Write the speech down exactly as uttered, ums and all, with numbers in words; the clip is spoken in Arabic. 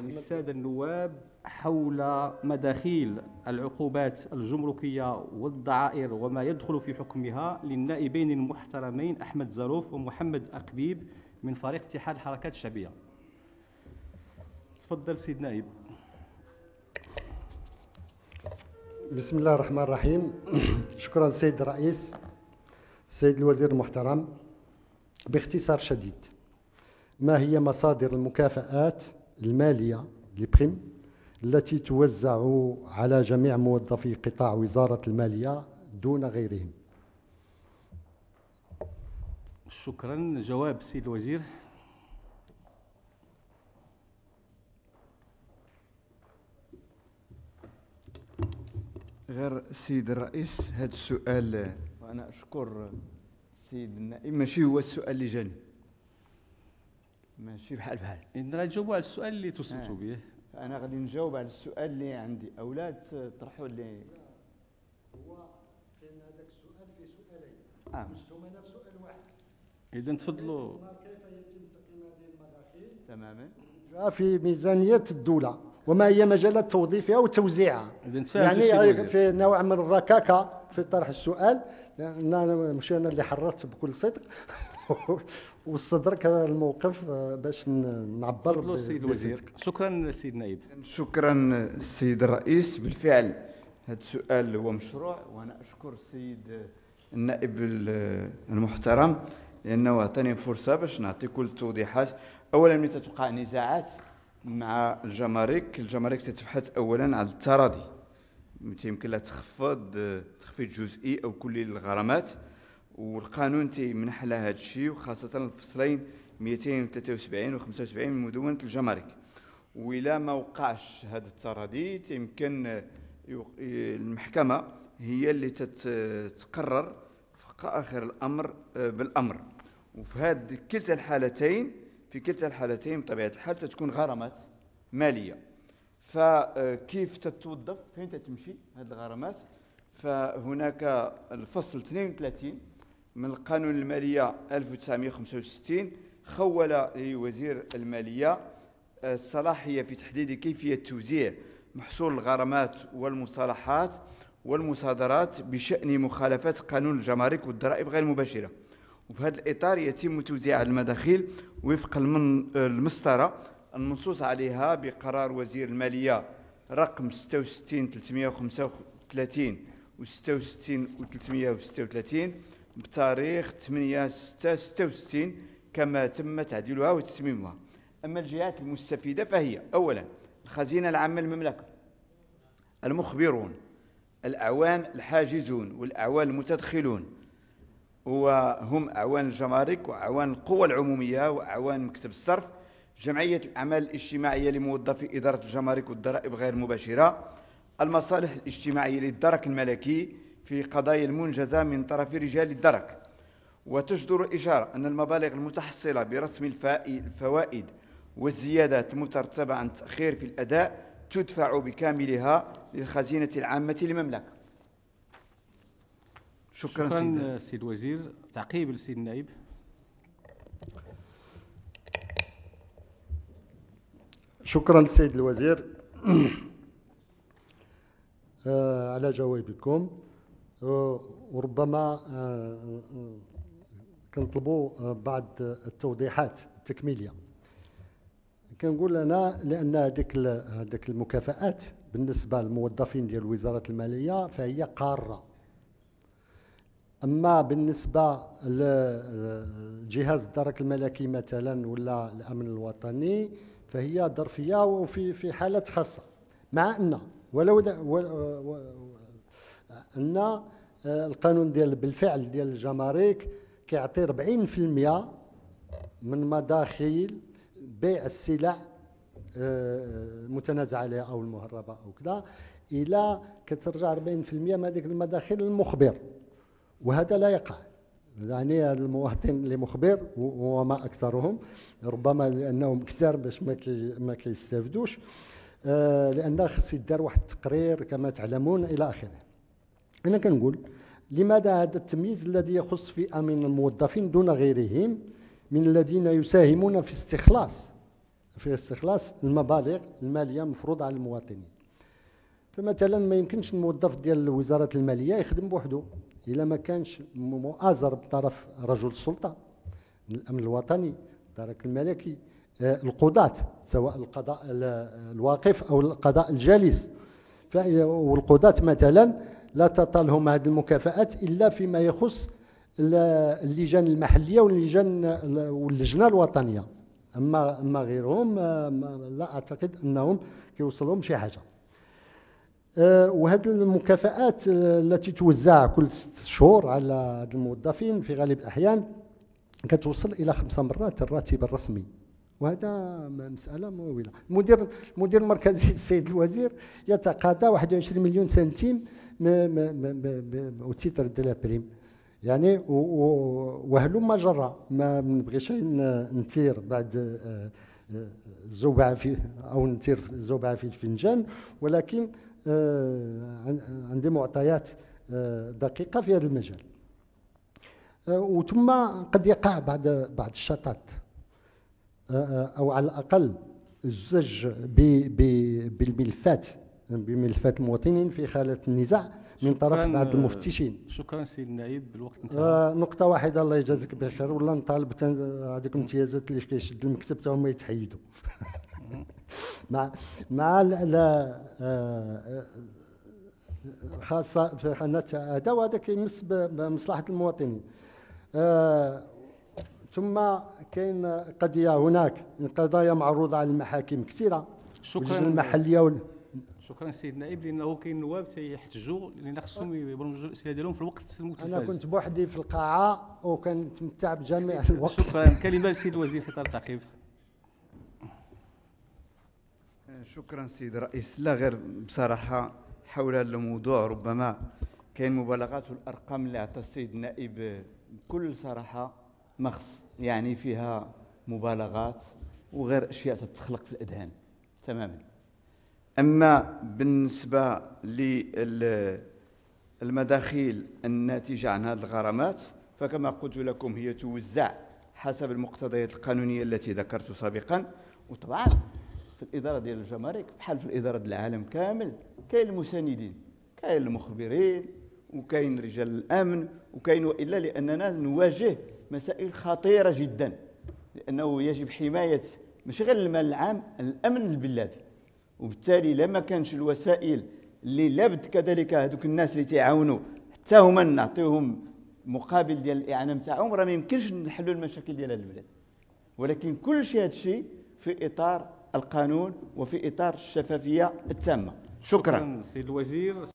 للسادة النواب حول مداخيل العقوبات الجمركية والضعائر وما يدخل في حكمها للنائبين المحترمين أحمد زروف ومحمد أقبيب من فريق اتحاد الحركات الشعبية. تفضل سيد نائب. بسم الله الرحمن الرحيم. شكرا سيد الرئيس. سيد الوزير المحترم، باختصار شديد، ما هي مصادر المكافآت المالية لبريم التي توزع على جميع موظفي قطاع وزارة المالية دون غيرهم؟ شكرا. جواب سيد الوزير. غير السيد الرئيس، هذا السؤال وانا اشكر السيد النائب، ماشي هو السؤال اللي جاني، ماشي بحال بحال. إن غنجاوبوا على السؤال اللي اتصلتوا آه. به. فانا غادي نجاوب على السؤال اللي عندي، اولاد طرحوا لي. هو كاين هذاك السؤال فيه سؤالين، آه. مجتمعين في سؤال واحد. إذا تفضلوا. كيف يتم تقييم هذه المداخيل؟ تماما. جاء في ميزانية الدولة، وما هي مجالات توظيفها وتوزيعها. يعني في نوع من الركاكة في طرح السؤال، لأن أنا مش أنا اللي حررت بكل صدق واستدرك هذا الموقف باش نعبر بالصدق. شكرا سيد النائب. شكرا السيد الرئيس. بالفعل هذا السؤال هو مشروع، وانا اشكر السيد النائب المحترم لانه اعطاني فرصه باش نعطي كل التوضيحات. اولا، ملي تتوقع نزاعات مع الجمارك، الجمارك تتبحث اولا على التراضي، يمكن لها تخفض تخفيض جزئي او كلي للغرامات، والقانون تيمنح لها هذا الشيء، وخاصه الفصلين مئتين وثلاثة وسبعين و خمسة وسبعين من مدونه الجمارك. وإلا ما وقعش هذا التراضي يمكن المحكمه هي اللي تتقرر في اخر الامر بالامر. وفي هذه كلتا الحالتين في كلتا الحالتين بطبيعه الحال تتكون غرامات ماليه. فكيف تتوظف، فين تتمشي هذه الغرامات؟ فهناك الفصل اثنين وثلاثين من القانون الماليه ألف وتسعمئة وخمسة وستين خول لوزير الماليه الصلاحيه في تحديد كيفيه توزيع محصول الغرامات والمصالحات والمصادرات بشأن مخالفات قانون الجمارك والضرائب غير المباشرة. وفي هذا الإطار يتم توزيع المداخيل وفق المسطرة المنصوص عليها بقرار وزير المالية رقم ستة وستين ثلاثمئة وخمسة وثلاثين و ستة وستين ثلاثمئة وستة وثلاثين بتاريخ ثمانية ستة ستة وستين كما تم تعديلها وتسميمها. أما الجهات المستفيدة فهي أولا الخزينة العامة للمملكة، المخبرون، الأعوان الحاجزون والأعوان المتدخلون، وهم أعوان الجمارك وأعوان القوى العمومية وأعوان مكتب الصرف، جمعية الأعمال الاجتماعية لموظفي إدارة الجمارك والضرائب غير المباشرة، المصالح الاجتماعية للدرك الملكي في قضايا المنجزة من طرف رجال الدرك. وتجدر الإشارة أن المبالغ المتحصلة برسم الفوائد والزيادات المترتبة عن التأخير في الأداء تدفع بكاملها للخزينة العامة للمملكة. شكرا, شكرا سيد الوزير. تعقيب للسيد النائب. شكرا للسيد الوزير على جوابكم، وربما كنطلبوا بعض التوضيحات التكميليه. كنقول انا لان هذيك هذيك المكافآت بالنسبه للموظفين ديال وزاره الماليه فهي قاره، اما بالنسبه لجهاز الدرك الملكي مثلا ولا الامن الوطني فهي ظرفيه وفي في حالات خاصه. مع ان ولو ان القانون ديال بالفعل ديال الجمارك كيعطي أربعين بالمئة من مداخيل بيع السلع المتنازع عليها او المهربه او كذا، الى كترجع أربعين بالمئة من هذيك المداخيل للمخبر، وهذا لا يقع. يعني المواطن اللي مخبر وما اكثرهم، ربما لانهم كثار باش ما كي ما كيستافدوش، لان خص يدار واحد التقرير كما تعلمون الى اخره. انا كنقول لماذا هذا التمييز الذي يخص فئه من الموظفين دون غيرهم من الذين يساهمون في استخلاص في استخلاص المبالغ الماليه المفروضه على المواطنين. فمثلا ما يمكنش الموظف ديال وزاره الماليه يخدم بوحده الا ما كانش مؤازر بطرف رجل السلطه، الامن الوطني، الدرك الملكي، القضاة سواء القضاء الواقف او القضاء الجالس. والقضاة مثلا لا تعطى هذه المكافآت الا فيما يخص اللجان المحليه واللجان واللجنه الوطنيه، اما اما غيرهم لا اعتقد انهم كيوصلهم شي حاجه. وهذه المكافآت التي توزع كل ست شهور على الموظفين في غالب الاحيان كتوصل الى خمس مرات الراتب الرسمي، وهذا مساله مويله. المدير المدير المركزي السيد الوزير يتقاضى واحد وعشرين مليون سنتيم او تيتر دو لا بريم، يعني وهلم جرى. ما نبغيش نثير بعد الزوبعه في او نثير الزوبعه في الفنجان، ولكن عندي معطيات دقيقه في هذا المجال. وثم قد يقع بعض بعض الشطط او على الاقل الزج بالملفات بملفات المواطنين في حاله النزاع من طرف بعض المفتشين. شكرا سيد النائب، الوقت انتهى. آه نقطه واحده الله يجازيك بخير، ولا نطالب هذيك الامتيازات اللي كيشد المكتب تا هما يتحيدوا. مع مع لا خاصه في قناه هذا، وهذا كيمس بمصلحه المواطنين. آه ثم كاين قضيه هناك من قضايا معروضه على المحاكم كثيره، شكرا المحليه وال... شكرا سيد النائب، لانه كاين نواب تيحتجوا لان خصهم يبرمجوا الاسئله ديالهم في الوقت المتفاز. انا كنت بوحدي في القاعه وكنتمتع بجميع الوقت. شكرا. كلمه للسيد الوزير في اطار التعقيب. شكرا سيد الرئيس. لا غير بصراحه حول هذا الموضوع ربما كاين مبالغات، والارقام اللي عطى السيد النائب بكل صراحه مخص يعني فيها مبالغات وغير اشياء تتخلق في الاذهان تماما. اما بالنسبه للمداخيل الناتجه عن هذه الغرامات فكما قلت لكم هي توزع حسب المقتضيات القانونيه التي ذكرت سابقا. وطبعا في الاداره ديال الجمارك بحال في الاداره ديال العالم كامل كاين المساندين، كاين المخبرين وكاين رجال الامن وكاين، والا لاننا نواجه مسائل خطيره جدا، لانه يجب حمايه ماشي غير المال العام، الامن البلادي. وبالتالي لما كانش الوسائل اللي لابد كذلك هذوك الناس اللي تيعاونوا حتى هما نعطيوهم مقابل ديال الاعانه نتاعهم، راه ما يمكنش نحلوا المشاكل ديال البلاد. ولكن كل شيء هذا الشيء في اطار القانون وفي اطار الشفافيه التامه. شكرا, شكرا سيد الوزير.